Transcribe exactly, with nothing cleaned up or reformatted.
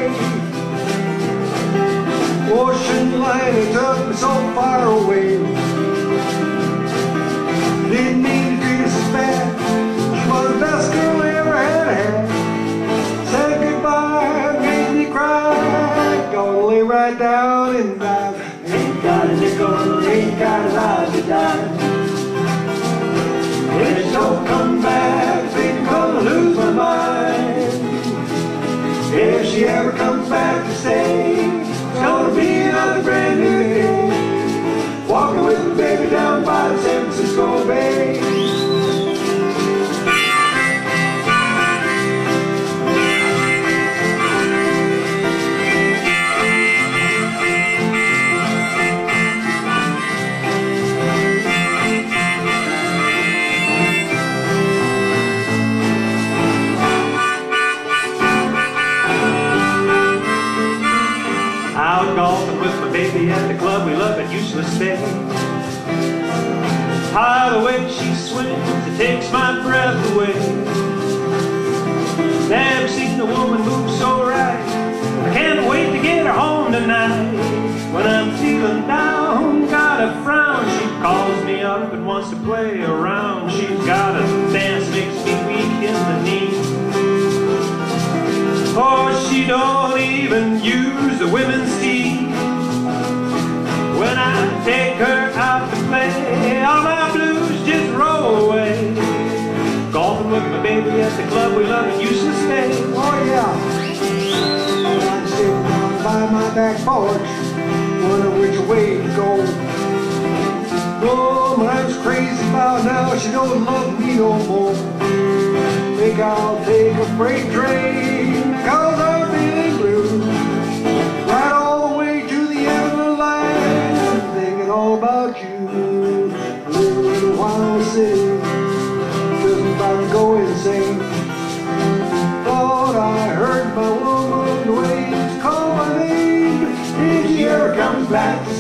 way. Ocean line, it took me so far away. Didn't mean to treat us as bad. She was the best girl I ever had had. Said goodbye, made me cry. Gonna lay right down and die. Ain't got a nickel, ain't got a life to die. If she don't come back, think I'm gonna lose my mind. If she ever comes back to stay, it's gonna be another brand new day. Walking with my baby down by the San Francisco Bay. Out golfing with my baby at the club we love at Useless Bay. How the way she swims, it takes my breath away. Never seen a woman move so right. I can't wait to get her home tonight. When I'm feeling down, got a frown, she calls me up and wants to play around. She's got a dance makes me weak in the knees. Oh, she don't even use the women's team. When I take her out to play, all my blues just roll away. Golfing with my baby at the club we love at Useless Bay. Oh yeah. I'm sitting down by my back porch, wondering which way to go. Oh, my life's crazy about now, she don't love me no more. Think I'll take a freight train, cause I'm feeling blue. Right all the way to the end of the line, thinking all about you. Living in a wild city, just about to go insane. Thought I heard my woman's ways call my name. If she ever comes back to